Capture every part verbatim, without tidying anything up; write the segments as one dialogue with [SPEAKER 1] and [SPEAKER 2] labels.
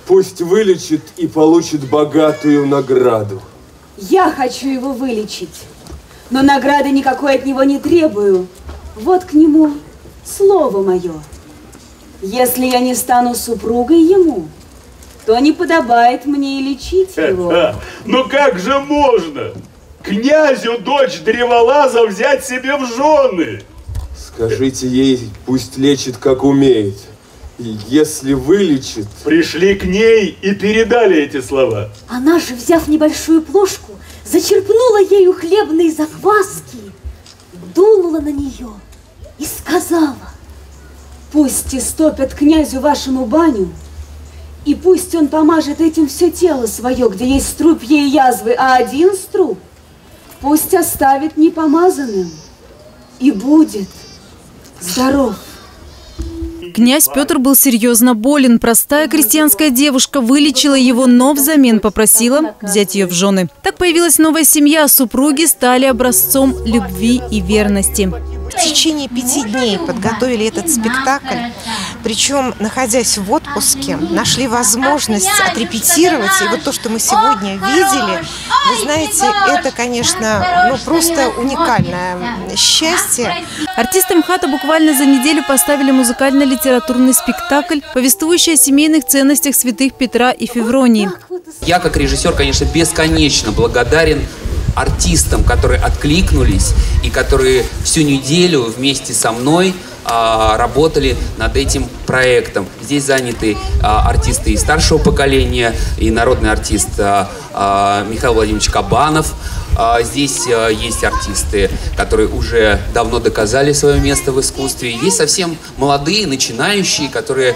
[SPEAKER 1] Пусть вылечит и получит богатую награду.
[SPEAKER 2] Я хочу его вылечить, но награды никакой от него не требую. Вот к нему слово мое. Если я не стану супругой ему, то не подобает мне и лечить его.
[SPEAKER 3] Ну как же можно князю дочь древолаза взять себе в жены?
[SPEAKER 1] Скажите ей, пусть лечит, как умеет. И если вылечит...
[SPEAKER 3] Пришли к ней и передали эти слова.
[SPEAKER 2] Она же, взяв небольшую плошку, зачерпнула ею хлебные закваски, дунула на нее и сказала: пусть истопят князю вашему баню, и пусть он помажет этим все тело свое, где есть струпья и язвы, а один струп пусть оставит непомазанным, и будет здоров.
[SPEAKER 4] Князь Петр был серьезно болен. Простая крестьянская девушка вылечила его, но взамен попросила взять ее в жены. Так появилась новая семья. Супруги стали образцом любви и верности.
[SPEAKER 5] В течение пяти дней подготовили этот спектакль, причем, находясь в отпуске, нашли возможность отрепетировать. И вот то, что мы сегодня видели, вы знаете, это, конечно, ну, просто уникальное счастье.
[SPEAKER 4] Артисты МХАТа буквально за неделю поставили музыкально-литературный спектакль, повествующий о семейных ценностях святых Петра и Февронии.
[SPEAKER 6] Я, как режиссер, конечно, бесконечно благодарен артистам, которые откликнулись и которые всю неделю вместе со мной а, работали над этим проектом. Здесь заняты а, артисты и старшего поколения, и народный артист а, а, Михаил Владимирович Кабанов. А, здесь а, есть артисты, которые уже давно доказали свое место в искусстве. Есть совсем молодые, начинающие, которые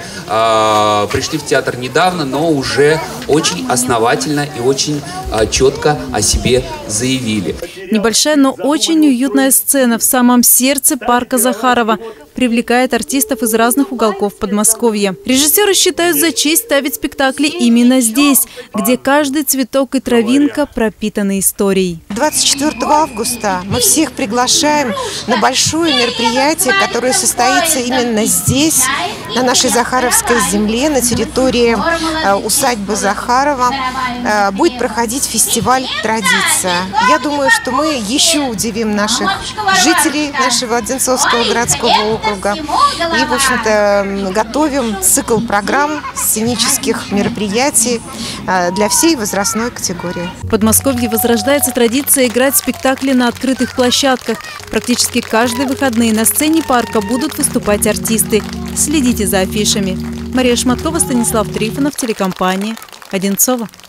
[SPEAKER 6] а, пришли в театр недавно, но уже очень основательно и очень а, четко о себе заявили.
[SPEAKER 4] Небольшая, но очень уютная сцена в самом сердце парка Захарова привлекает артистов из разных уголков Подмосковья. Режиссеры считают за честь ставить спектакли именно здесь, где каждый цветок и травинка пропитаны историей.
[SPEAKER 5] двадцать четвёртого августа мы всех приглашаем на большое мероприятие, которое состоится именно здесь, на нашей Захаровской земле, на территории э, усадьбы Захарова. Э, будет проходить фестиваль «Традиция». Я думаю, что мы еще удивим наших жителей нашего Одинцовского городского округа. И, в общем-то, готовим цикл программ, сценических мероприятий э, для всей возрастной категории.
[SPEAKER 4] В Подмосковье возрождается традиция играть спектакли на открытых площадках. Практически каждые выходные на сцене парка будут выступать артисты. Следите за афишами. Мария Шматкова, Станислав Трифонов, телекомпания «Одинцово».